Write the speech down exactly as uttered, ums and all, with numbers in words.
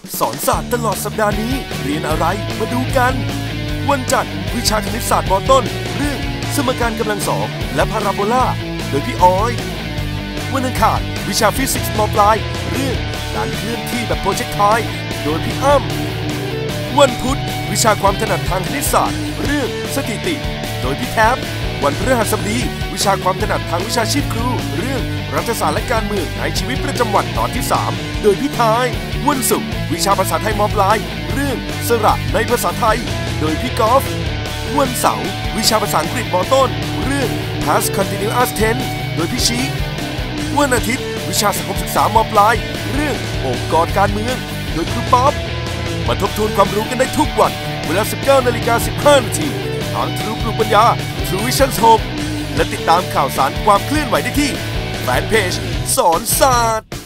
สอนศาสตร์ตลอดสัปดาห์นี้เรียนอะไรมาดูกันวันจันทร์วิชาคณิตศาสตร์ม.ต้นเรื่องสมการกำลังสองและพาราโบลาโดยพี่ออยวันอังคารวิชาฟิสิกส์ม.ปลายเรื่องการเคลื่อนที่แบบโปรเจกไทล์โดยพี่อ้ำวันพุธวิชาความถนัดทางคณิตศาสตร์เรื่องสถิติโดยพี่แท็บวันพฤหัสบดีวิชาความถนัดทางวิชาชีพครูเรื่องรัฐศาสตร์และการเมืองในชีวิตประจำวันตอนที่สามโดยพี่ทายวันศุกร์วิชาภาษาไทยม.ปลายเรื่องสระในภาษาไทยโดยพี่กอล์ฟวันเสาร์วิชาภาษาอังกฤษม.ต้นเรื่อง past continuous tense โดยพี่ชีวันอาทิตย์วิชาสังคมศึกษาม.ปลายเรื่ององค์กรการเมืองโดยครูป๊อปมาทบทวนความรู้กันได้ทุกวันเวลา สิบเก้านาฬิกาสิบห้านาทีทางทรูปลูกปัญญา True Vision Home และติดตามข่าวสารความเคลื่อนไหวได้ที่แฟนเพจสอนศาสตร์